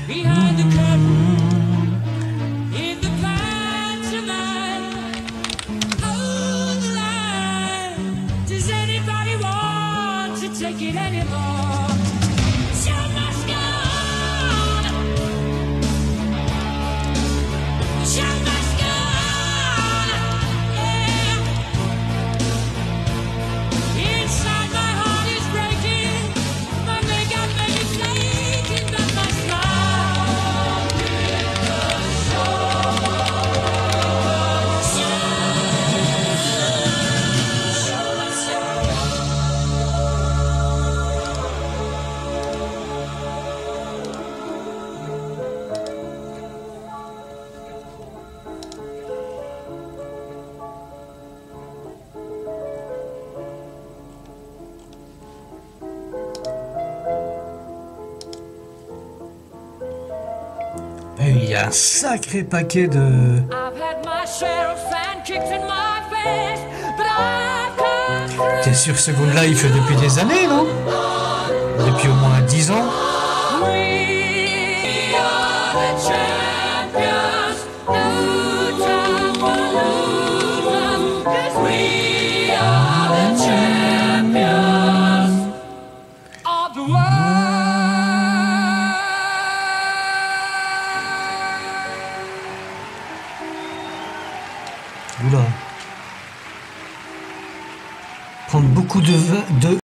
behind the curtain, in the pantomime, hold the line. Does anybody want to take it anymore? Show must go on. Show must go on. Yeah. Inside my heart is breaking. My makeup may be flaking, but my smile is the show. Show must go Il y a un sacré paquet de... I've had my share of fan kicks in my face, but I've come through. T'es sur Second Life depuis des années, non? Depuis au moins 10 ans. We are the champions. No time for losers, 'cause we are the champions of the world. Oula. Prendre beaucoup de